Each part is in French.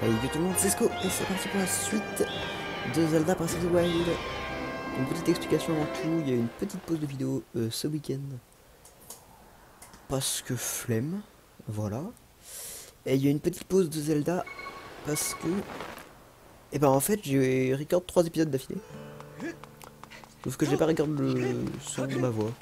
Hey yo tout le monde, c'est Sco et c'est parti pour la suite de Zelda Breath of the Wild. Une petite explication avant tout, il y a eu une petite pause de vidéo ce week-end. Parce que flemme, voilà. Et il y a une petite pause de Zelda parce que... Et ben en fait j'ai record 3 épisodes d'affilée. Sauf que j'ai pas record le son de ma voix.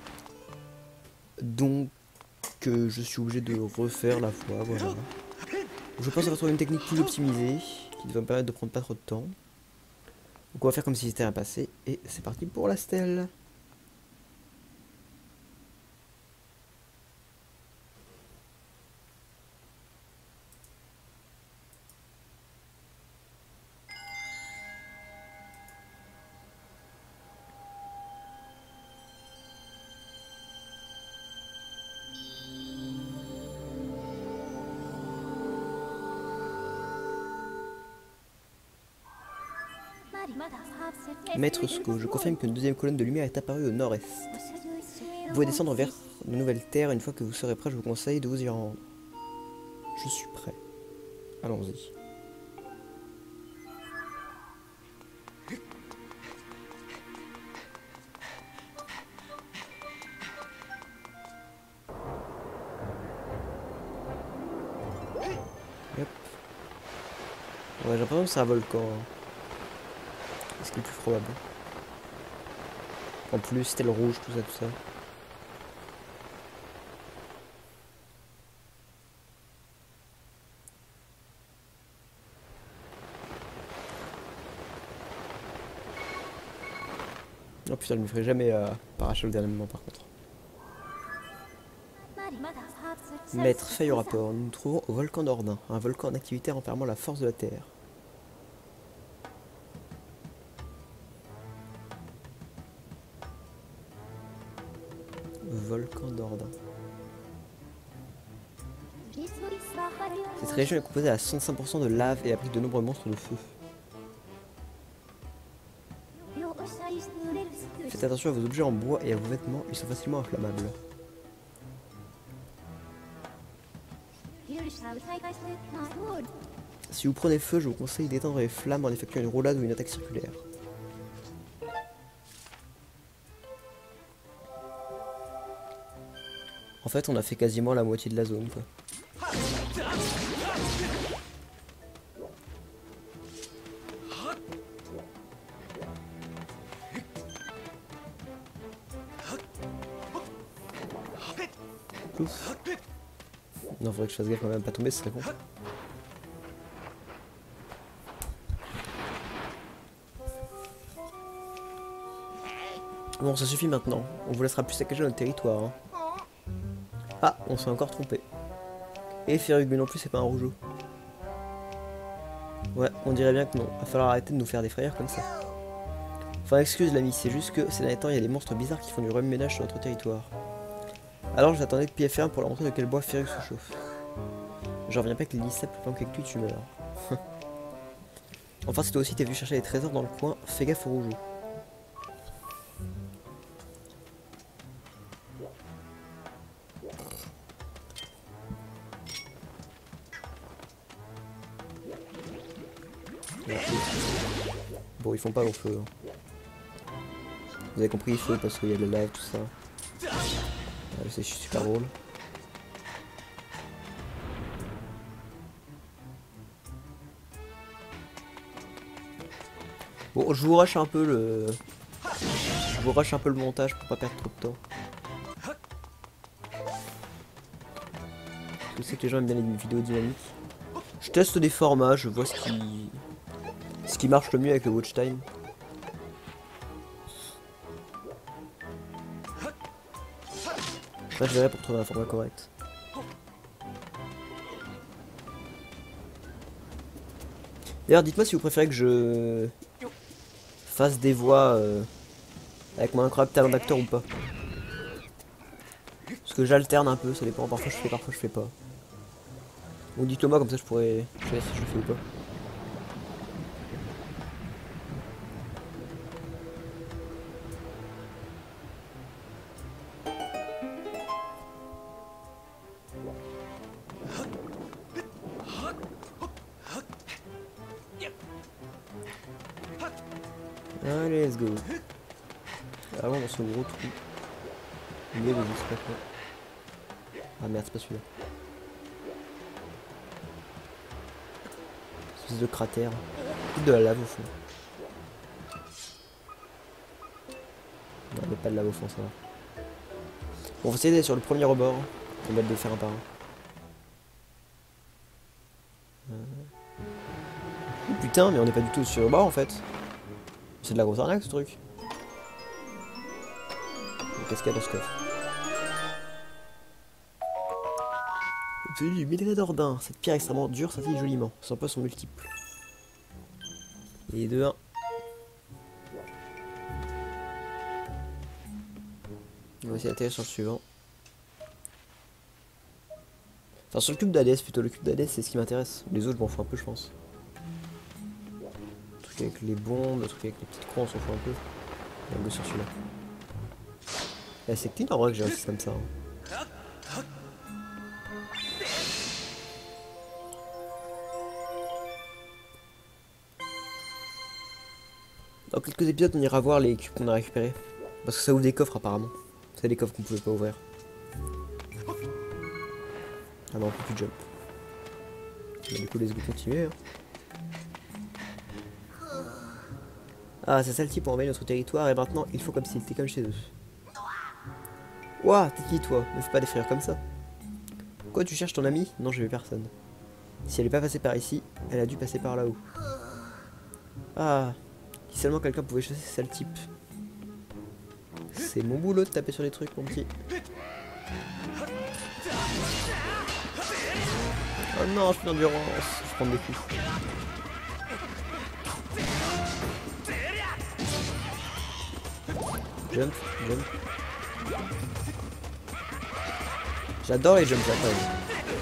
Donc je suis obligé de refaire la voix, voilà. Je pense avoir trouvé une technique plus optimisée qui va me permettre de prendre pas trop de temps. Donc on va faire comme si c'était un passé et c'est parti pour la stèle. Maître Sco, je confirme qu'une deuxième colonne de lumière est apparue au nord-est. Vous pouvez descendre vers de nouvelles terres. Une fois que vous serez prêt, je vous conseille de vous y rendre. Je suis prêt. Allons-y. Yep. Ouais, j'ai l'impression que c'est un volcan. C'est ce qui est le plus probable. En plus, c'était le rouge, tout ça, tout ça. Oh putain, je me ferai jamais paracher au dernier moment par contre. Maître, feuille au rapport. Nous nous trouvons au volcan d'Ordin, un volcan en activité renfermant la force de la Terre. Volcan d'Ordin. Cette région est composée à 105% de lave et abrite de nombreux monstres de feu. Faites attention à vos objets en bois et à vos vêtements, ils sont facilement inflammables. Si vous prenez feu, je vous conseille d'éteindre les flammes en effectuant une roulade ou une attaque circulaire. En fait, on a fait quasiment la moitié de la zone, quoi. Ouf. Non, faudrait que je fasse gaffe quand même à pas tomber, ce serait bon. Bon, ça suffit maintenant. On vous laissera plus saccager notre territoire. Hein. Ah, on s'est encore trompé. Et Ferrugu non plus, c'est pas un rougeau. Ouais, on dirait bien que non. Va falloir arrêter de nous faire des frayeurs comme ça. Enfin, excuse l'ami, c'est juste que ces derniers temps, il y a des monstres bizarres qui font du remue-ménage sur notre territoire. Alors j'attendais de pied ferme pour leur montrer de quel bois Ferrug se chauffe. J'en reviens pas que les simple pendant que tu meurs. Enfin, si toi aussi t'es venu chercher des trésors dans le coin, fais gaffe aux rougeaux. Bon, ils font pas long feu. Hein. Vous avez compris, il faut parce qu'il y a de la lave, tout ça. Ouais, c'est super drôle. Bon, je vous rush un peu le... Je vous rush un peu le montage pour pas perdre trop de temps. Je sais que les gens aiment bien les vidéos dynamiques. Je teste des formats, je vois ce qui marche le mieux avec le watch time. Après je verrai pour trouver un format correct. D'ailleurs dites-moi si vous préférez que je fasse des voix avec mon incroyable talent d'acteur ou pas. Parce que j'alterne un peu, ça dépend, parfois je fais, parfois je fais pas. Donc dites-le moi comme ça je pourrais... Je sais si je le fais ou pas. Allez, let's go. Avant dans ce gros trou. Mais je sais pas quoi. Ah merde, c'est pas celui-là. Espèce de cratère. De la lave au fond. Non, il n'y a pas de lave au fond, ça va. Bon, on va essayer d'aller sur le premier rebord. On va le faire un par un. Oh, putain, mais on n'est pas du tout sur le bord en fait. C'est de la grosse arnaque ce truc. Qu'est-ce qu'il y a dans ce coffre? Obtenu du minerai d'Ordin. Cette pierre extrêmement dure scintille joliment. Son poids sont multiples. Et 2-1. On va essayer d'atterrir sur le suivant. Enfin sur le cube d'Hadès plutôt. Le cube d'Hadès c'est ce qui m'intéresse. Les autres je m'en fous un peu je pense. Le truc avec les bombes, le truc avec les petites croix on s'en fout un peu. On va go sur celui-là. C'est clean en vrai que j'ai réussi comme ça. Hein. Dans quelques épisodes, on ira voir les cubes qu'on a récupérés. Parce que ça ouvre des coffres apparemment. C'est des coffres qu'on pouvait pas ouvrir. Ah non, on peut plus jump. Bah, du coup, les go continuer. Hein. Ah, c'est ça le type pour envahir notre territoire et maintenant il faut comme s'il était comme chez eux. Ouah, t'es qui toi? Me fais pas des frères comme ça. Quoi, tu cherches ton ami? Non, je vais personne. Si elle est pas passée par ici, elle a dû passer par là-haut. Ah. Si seulement quelqu'un pouvait chasser ce sale type. C'est mon boulot de taper sur les trucs, mon petit. Oh non, je fais l'endurance. Je prends des coups. Jump, jump. J'adore les jumps là quand même.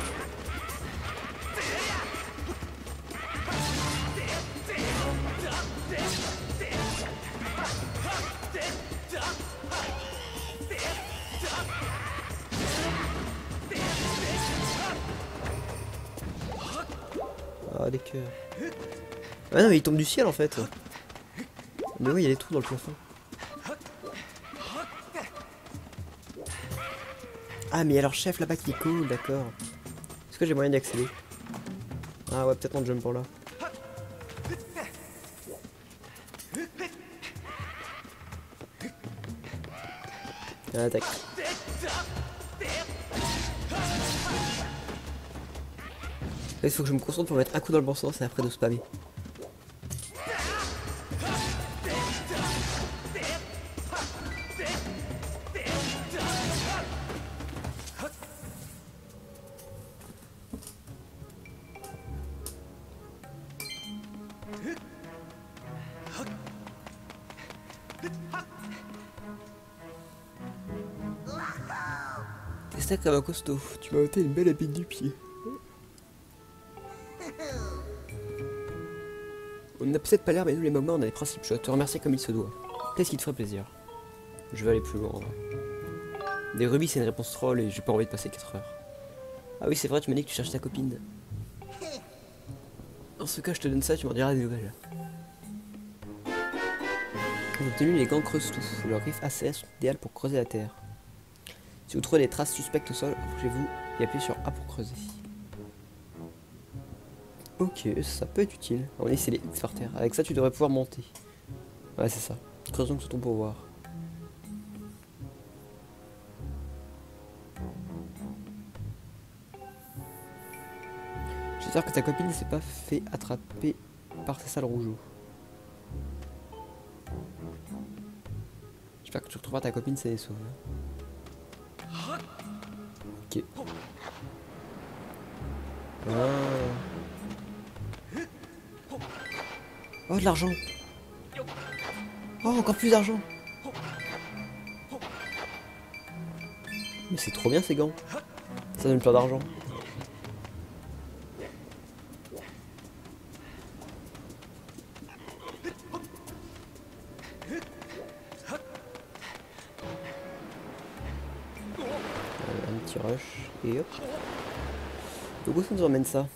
Ah, des cœurs. Ah non, mais il tombe du ciel en fait. Mais oui, il y a des trous dans le plafond. Ah, mais alors chef là-bas qui est cool, d'accord. Est-ce que j'ai moyen d'y accéder? Ah ouais, peut-être en jump pour là. Attaque. Il faut que je me concentre pour mettre un coup dans le bon sens et après de spammer. T'es sacré comme un costaud, tu m'as ôté une belle épine du pied. On n'a peut-être pas l'air, mais nous les Mogma on a des principes. Je dois te remercier comme il se doit. Qu'est-ce qui te ferait plaisir? Je vais aller plus loin. Des rubis c'est une réponse troll et j'ai pas envie de passer 4 heures. Ah oui c'est vrai, tu m'as dit que tu cherches ta copine. Dans ce cas je te donne ça, tu m'en diras des nouvelles. J'ai obtenu les gants creuse-tout. Leurs griffes ACS sont idéales pour creuser la terre. Si vous trouvez des traces suspectes au sol, approchez-vous et appuyez sur A pour creuser. Ok, ça peut être utile. On va laisser les X par terre. Avec ça, tu devrais pouvoir monter. Ouais, c'est ça. Creusons sous ton pouvoir. J'espère que ta copine ne s'est pas fait attraper par ces sales rougeaux. J'espère que tu retrouveras ta copine saine et sauve. Ok. Ah. Oh, de l'argent. Oh, encore plus d'argent. Mais c'est trop bien ces gants. Ça donne plein d'argent. Un petit rush et hop. Donc où ça nous emmène ça?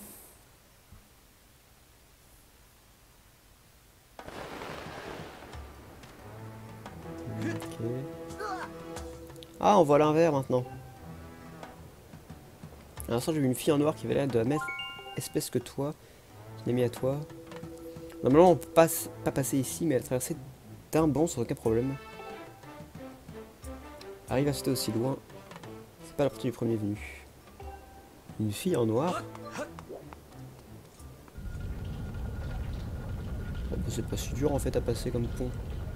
Ok. Ah, on voit l'inverse maintenant. À l'instant, j'ai vu une fille en noir qui avait l'air de la même espèce que toi. Qui l'a mis à toi. Normalement, on peut pas passer ici, mais elle a traversé d'un bond sans aucun problème. Arrive à sauter aussi loin. C'est pas la partie du premier venu. Une fille en noir. Oh, bah, c'est pas si dur en fait à passer comme pont.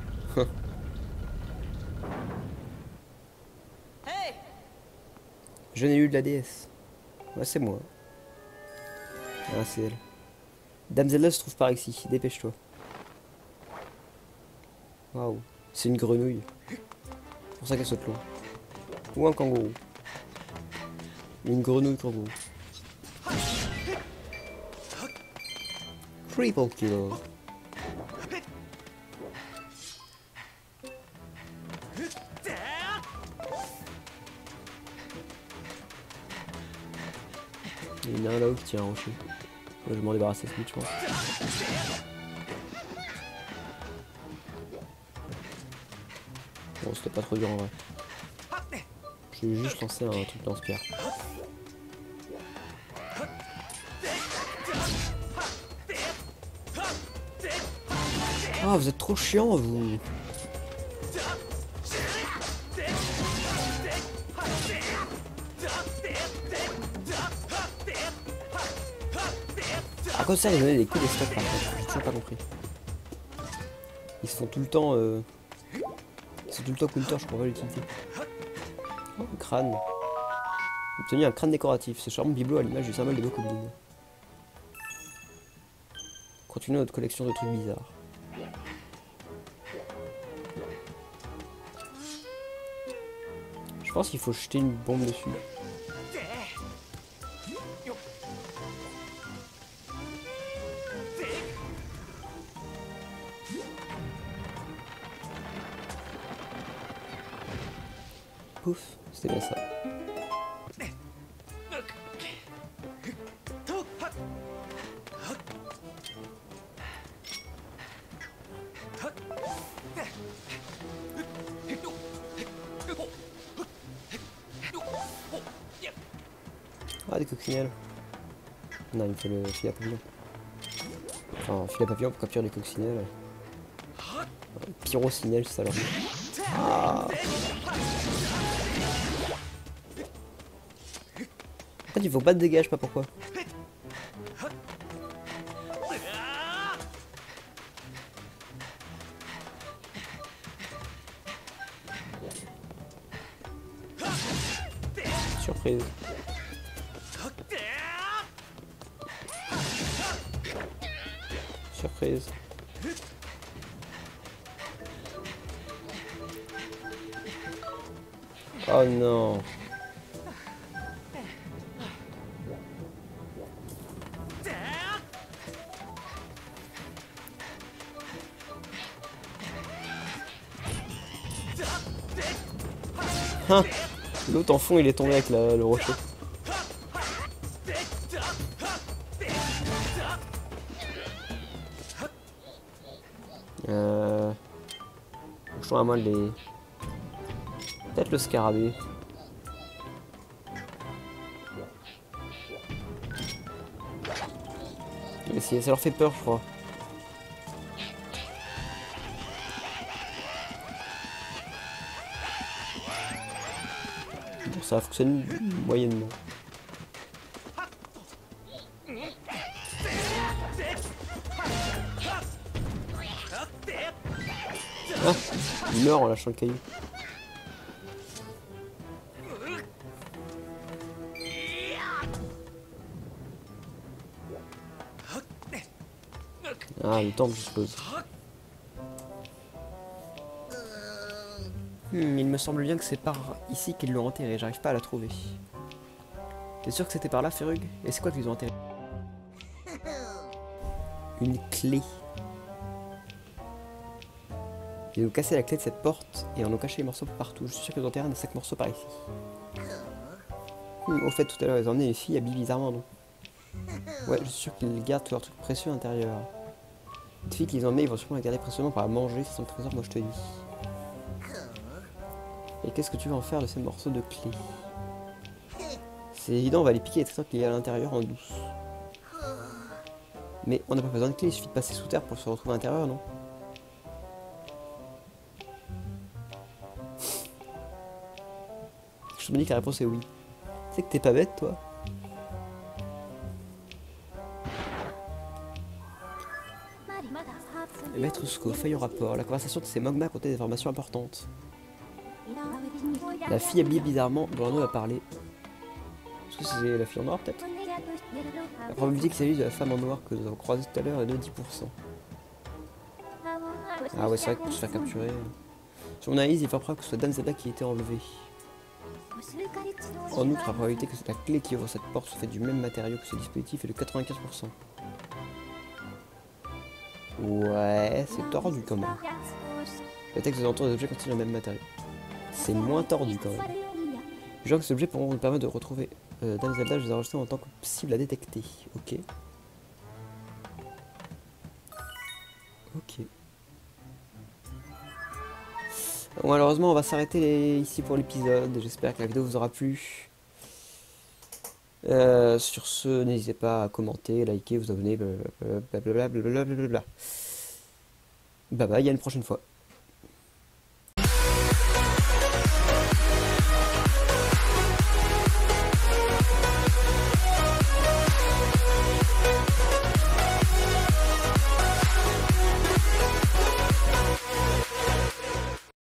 Je n'ai eu de la déesse. Ouais, c'est moi. Ah, c'est elle. Dame Zelda se trouve par ici. Dépêche-toi. Waouh. C'est une grenouille. C'est pour ça qu'elle saute loin. Ou un kangourou. Une grenouille kangourou. Triple kill. Il y en a un là-haut qui tient un rocher. Je vais m'en débarrasser ce vite, je pense. Bon, c'était pas trop dur en vrai. Je vais juste lancer un truc lance-pierre. Ah, vous êtes trop chiant, vous. À quoi ça, ils donnaient des coups de stock par contre? J'ai toujours pas compris. Ils se font tout le temps. Ils sont tout le temps counter, je comprends pas l'utilité. Oh, un crâne. J'ai obtenu un crâne décoratif. Ce charmant bibelot à l'image du symbole des bokoblins. Continuons notre collection de trucs bizarres. Je pense qu'il faut jeter une bombe dessus. Pouf, c'était bien ça. Ah, des coccinelles. Non, il me faut le filet à papillon. Enfin, filet à papillon pour capturer les coccinelles. Pyrocinelle, c'est ça leur dit. Ah. En fait, il faut pas de dégâts, je sais pas pourquoi. Surprise. Surprise. Oh non. Hein. L'autre en fond il est tombé avec le rocher. Je vois à moi les... Peut-être le scarabée. Mais ça leur fait peur je crois. Bon, ça fonctionne moyennement. Ah, il meurt en lâchant le caillou. Ah, le temple, je suppose. Il me semble bien que c'est par ici qu'ils l'ont enterré. J'arrive pas à la trouver. T'es sûr que c'était par là, Ferrug? Et c'est quoi qu'ils ont enterré? Une clé. Ils ont cassé la clé de cette porte et en ont caché les morceaux partout. Je suis sûr qu'ils ont enterré un des 5 morceaux par ici. Au fait, tout à l'heure, ils ont emmené une fille habillée bizarrement, non? Ouais, je suis sûr qu'ils gardent tous leurs trucs précieux à l'intérieur. Une fille qu'ils ont emmenée, ils vont sûrement la garder précieusement pour la manger. C'est son trésor, moi je te dis. Et qu'est-ce que tu vas en faire de ces morceaux de clé? C'est évident, on va les piquer les trésors qu'il y a à l'intérieur en douce. Mais on n'a pas besoin de clé, il suffit de passer sous terre pour se retrouver à l'intérieur, non? Je me dis que la réponse est oui. Tu sais que t'es pas bête, toi? Maître Sco, feuille au rapport. La conversation de ces Mogma contenait des informations importantes. La fille habillée bizarrement, dont l'anneau a parlé. Est-ce que c'est la fille en noir, peut-être? La probabilité qu'il s'agisse de la femme en noir que nous avons croisée tout à l'heure est de 10%. Ah ouais, c'est vrai que pour se faire capturer... Sur mon analyse, il est fort probable que ce soit Dame Zelda qui a été enlevée. En outre, la probabilité que la clé qui ouvre cette porte soit faite du même matériau que ce dispositif est de 95%. Ouais, c'est tordu quand même. Le texte des alentours des objets contient le même matériau. C'est moins tordu quand même. Je vois que ces objets pourront nous permettre de retrouver Dame Zelda, je les ai enregistrés en tant que cible à détecter. Ok. Ok. Bon, malheureusement, on va s'arrêter ici pour l'épisode. J'espère que la vidéo vous aura plu. Sur ce, n'hésitez pas à commenter, liker, vous abonner, blablabla. Bye bye, à une prochaine fois.